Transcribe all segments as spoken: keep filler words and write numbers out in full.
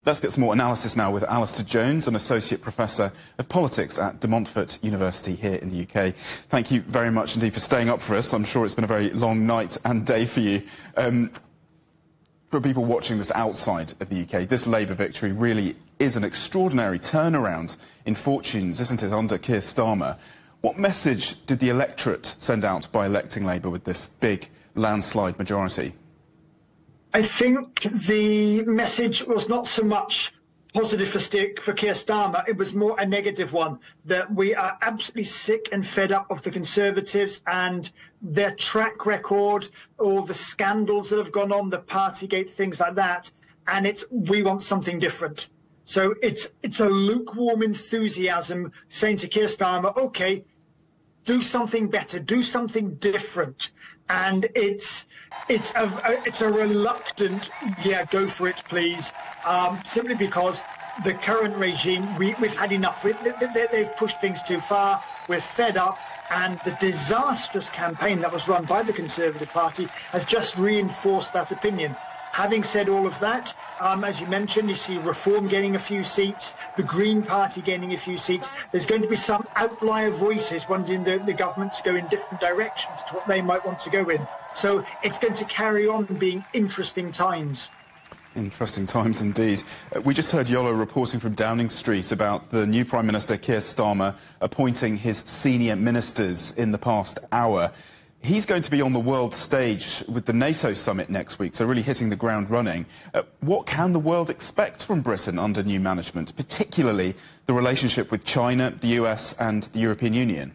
Let's get some more analysis now with Alistair Jones, an Associate Professor of Politics at Montfort University here in the U K. Thank you very much indeed for staying up for us. I'm sure it's been a very long night and day for you. Um, for people watching this outside of the U K, this Labour victory really is an extraordinary turnaround in fortunes, isn't it, under Keir Starmer? What message did the electorate send out by electing Labour with this big landslide majority? I think the message was not so much positive for, for Keir Starmer, it was more a negative one, that we are absolutely sick and fed up of the Conservatives and their track record, all the scandals that have gone on, the Partygate, things like that, and it's we want something different. So it's, it's a lukewarm enthusiasm saying to Keir Starmer, OK, do something better, do something different. And it's it's a, a it's a reluctant, yeah, go for it, please, um, simply because the current regime, we, we've had enough. They, they, they've pushed things too far. We're fed up. And the disastrous campaign that was run by the Conservative Party has just reinforced that opinion. Having said all of that, um, as you mentioned, you see Reform getting a few seats, the Green Party gaining a few seats. There's going to be some outlier voices wanting the, the government to go in different directions to what they might want to go in. So it's going to carry on being interesting times. Interesting times indeed. Uh, we just heard Yolo reporting from Downing Street about the new Prime Minister, Keir Starmer, appointing his senior ministers in the past hour. He's going to be on the world stage with the NATO summit next week, so really hitting the ground running. Uh, what can the world expect from Britain under new management, particularly the relationship with China, the U S and the European Union?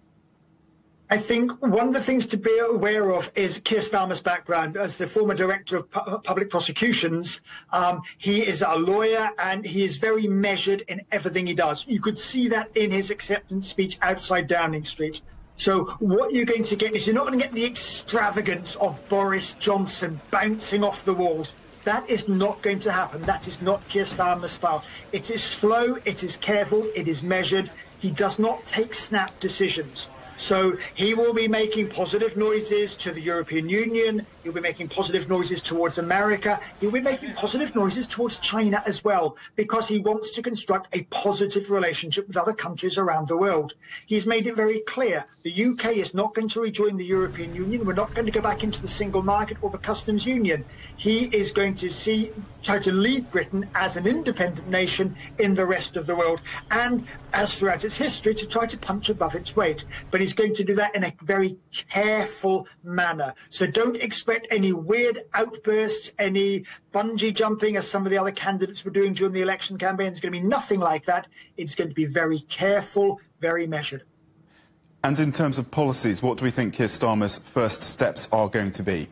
I think one of the things to be aware of is Keir Starmer's background. As the former Director of Pu- Public Prosecutions, um, he is a lawyer and he is very measured in everything he does. You could see that in his acceptance speech outside Downing Street. So what you're going to get is you're not going to get the extravagance of Boris Johnson bouncing off the walls. That is not going to happen. That is not Keir Starmer's style. It is slow, it is careful, it is measured. He does not take snap decisions. So he will be making positive noises to the European Union, he'll be making positive noises towards America, he'll be making positive noises towards China as well, because he wants to construct a positive relationship with other countries around the world. He's made it very clear the U K is not going to rejoin the European Union, we're not going to go back into the single market or the customs union. He is going to see, try to lead Britain as an independent nation in the rest of the world, and as throughout its history, to try to punch above its weight. But he's going to do that in a very careful manner. So don't expect any weird outbursts, any bungee jumping as some of the other candidates were doing during the election campaign. There's going to be nothing like that. It's going to be very careful, very measured. And in terms of policies, what do we think Keir Starmer's first steps are going to be?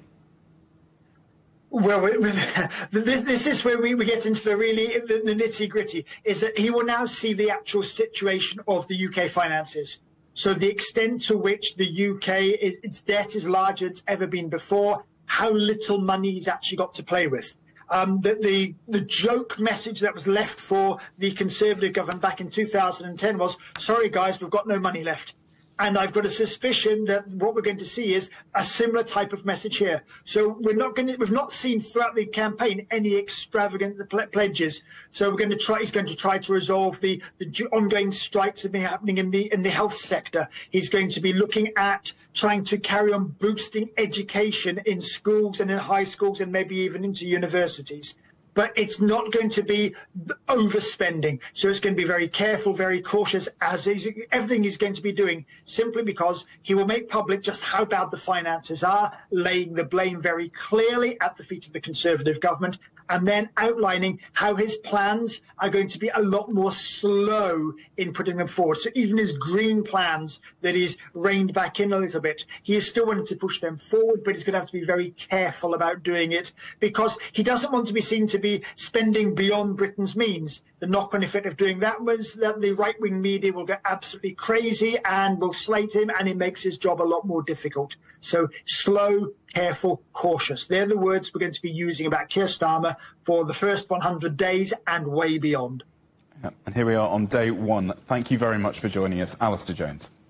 Well, this, this is where we, we get into the really the, the nitty-gritty, is that he will now see the actual situation of the U K finances. So the extent to which the U K, is, its debt is larger than it's ever been before, how little money he's actually got to play with. Um, the, the, the joke message that was left for the Conservative government back in two thousand ten was, sorry guys, we've got no money left. And I've got a suspicion that what we're going to see is a similar type of message here. So we're not going to, we've not seen throughout the campaign any extravagant pledges. So we're going to try, he's going to try to resolve the, the ongoing strikes that have been happening in the, in the health sector. He's going to be looking at trying to carry on boosting education in schools and in high schools and maybe even into universities. But it's not going to be overspending. So it's going to be very careful, very cautious, as he's, everything he's going to be doing, simply because he will make public just how bad the finances are, laying the blame very clearly at the feet of the Conservative government, and then outlining how his plans are going to be a lot more slow in putting them forward. So even his green plans that he's reined back in a little bit, he is still wanting to push them forward, but he's going to have to be very careful about doing it, because he doesn't want to be seen to be spending beyond Britain's means. The knock-on effect of doing that was that the right-wing media will get absolutely crazy and will slate him, and it makes his job a lot more difficult. So slow, careful, cautious. They're the words we're going to be using about Keir Starmer for the first one hundred days and way beyond. Yeah, and here we are on day one. Thank you very much for joining us, Alistair Jones.